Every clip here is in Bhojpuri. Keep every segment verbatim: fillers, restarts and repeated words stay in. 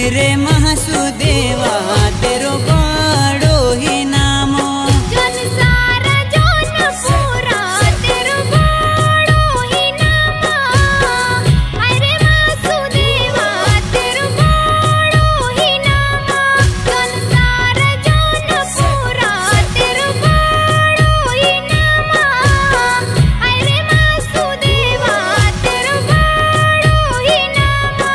रे महासुदेवा तेरो बड़ो ही नामो जन सारा जन पूरा तेरो बड़ो ही नामा अरे वासुदेवा तेरो बड़ो ही नामा जन सारा जन पूरा तेरो बड़ो ही नामा अरे वासुदेवा तेरो बड़ो ही नामा।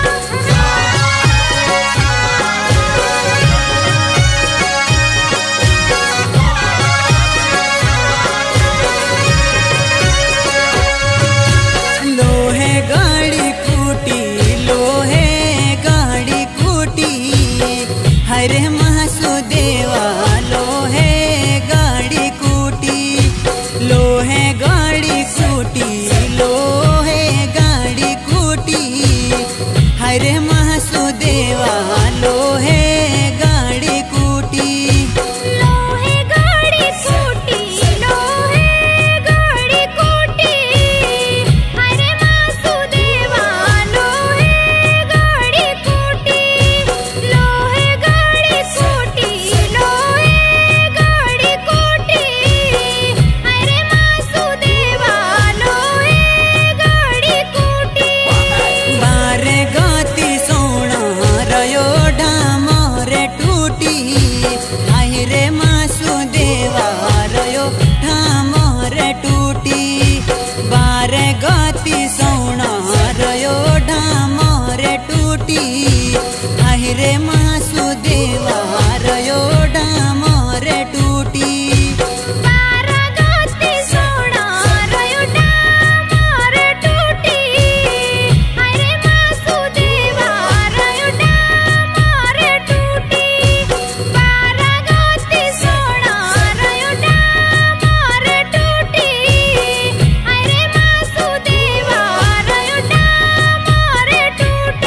लोहे गाड़ी कूटी लोहे गाड़ी कूटी हरे महासुदेवा लोहे गाड़ी कूटी लोहे गाड़ी कूटी लोहे गाड़ी कूटी हरे महासुदेवा लोहे गाड़ी कूटी लोहे गाड़ी कूटी लोहे गाड़ी कूटी हरे वासुदेवा लोहे गाड़ी कूटी लोहे गाड़ी कूटी लोहे गाड़ी कूटी हरे वासुदेवा लोहे गाड़ी कूटी। बारे गाती सोना रयो ढामोरे टूटी आई रे मासुदेवा रयो ढामोरे टूटी बारे गाती सोना रयो ढामोरे टूटी आई रे मासुदेवा रयो ढामोरे टूटी बारा गाती सोना रयो डामोरे टूटी हरे वासुदेवा रयो डामोरे टूटी बारा गाती सोना रयो डामोरे टूटी हरे वासुदेवा रयो डामोरे टूटी।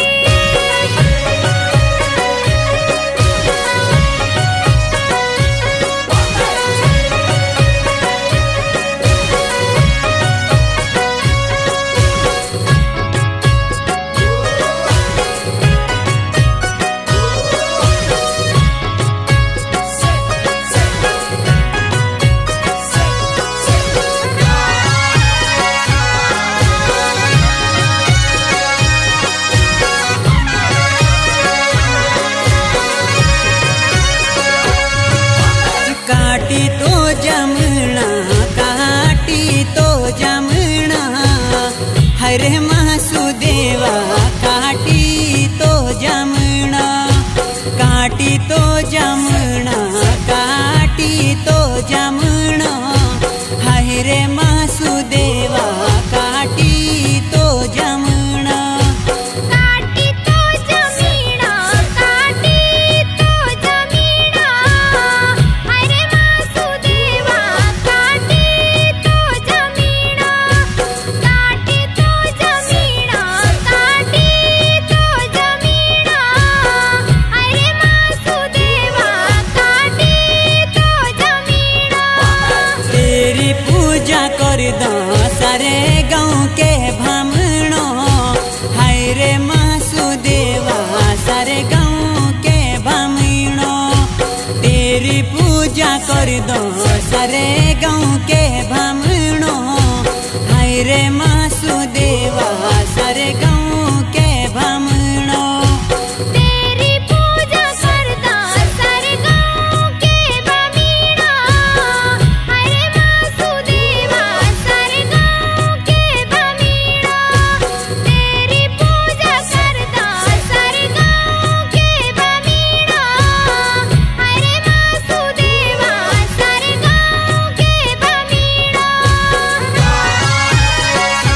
काटी तो जमना काटी तो जमना हरे महासुदेवा काटी तो जमना काटी तो जमना काटी तो जमना हरे महासुदेवा काटी तो जमना काटी तो जमीना काटी तो जमीना हरे वासुदेवा काटी तो जमीना काटी तो जमीना काटी तो जमीना हरे वासुदेवा काटी तो जमीना। तेरी पूजा कर दो सारे गाँव के भामणो हाय रे महासुदेवा सारे गाँव के भामणो तेरी पूजा कर दो सारे गाँव के भामणो हाय रे महासुदेवा सारे गाँव के भामणो तेरी पूजा करदा सारे गाँव के बामीणा हरे वासुदेवा सारे गाँव के बामीणा तेरी पूजा करदा सारे गाँव के बामीणा हरे वासुदेवा सारे गाँव के बामीणा।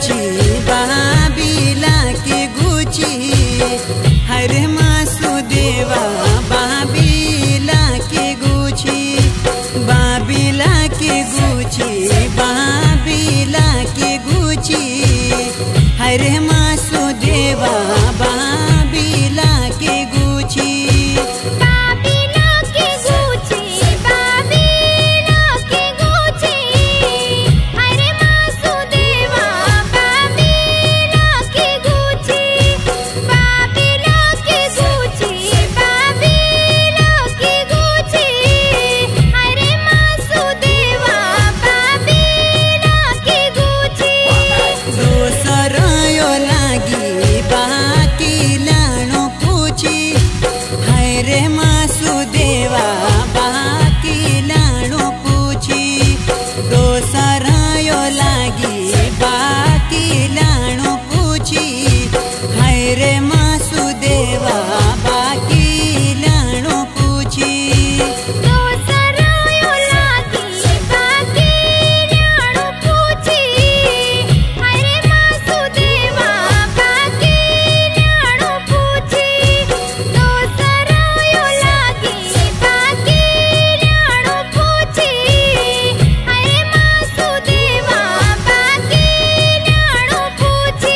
गुची बाबिला के गुची हरे मासुदेवा बाबिला के गुची बाबिला के गुची बाबिला के गुची हरे मासुदेवा बाबिला के गुची बाबिला के गुची बाबिला के गुची हरे मासुदेवा बाबिला के गुची बाबिला के गुची बाबिला के गुची हरे मासुदेवा बाबिला के गुची दोसर यो लागी बाकी लाणो पूछी हरे मासुदेवा बाकी लाणो पूछी दोसर यो लागी बाकी लाणो पूछी हरे मासुदेवा बाकी लाणो पूछी दोसर यो लागी बाकी लाणो पूछी हरे मासुदेवा बाकी लाणो पूछी दोसर यो लागी बाकी लाणो पूछी हरे मासुदेवा बाकी लाणो पूछी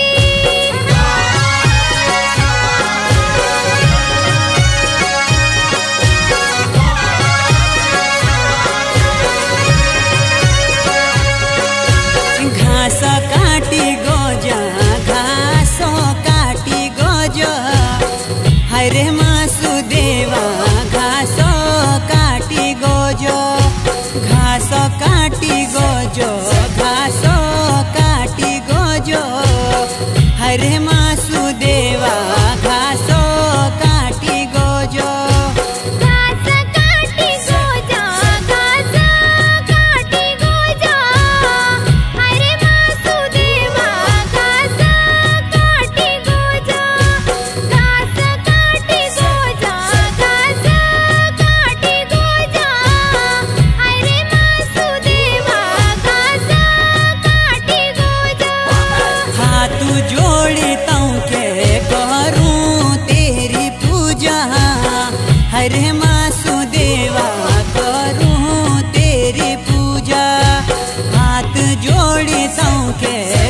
घास काटी गोजा घास काटी गोजा हरे मासुदेवा घास काटी गोजो घास काटी गोजो घास काटी गोजो हरे मासुदेवा घास काटी गोजो घास काटी गोजा घास काटी गोजा हरे मासुदेवा घास काटी गोजा घास काटी गोजा घास काटी गोजा हरे मासुदेवा घास काटी गोजा हाथ जोड़ी तऊ के करूं तेरी पूजा हरे मासुदेवा करूं तेरी पूजा हाथ जोड़ी तऊ के